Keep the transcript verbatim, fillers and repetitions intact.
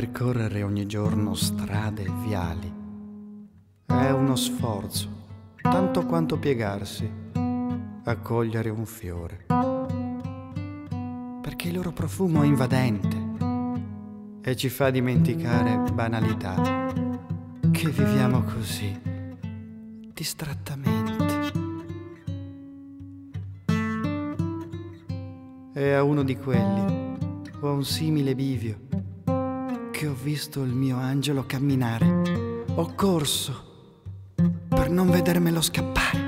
Percorrere ogni giorno strade e viali è uno sforzo, tanto quanto piegarsi a cogliere un fiore, perché il loro profumo è invadente e ci fa dimenticare banalità, che viviamo così, distrattamente. E a uno di quelli ho un simile bivio, che ho visto il mio angelo camminare, ho corso per non vedermelo scappare.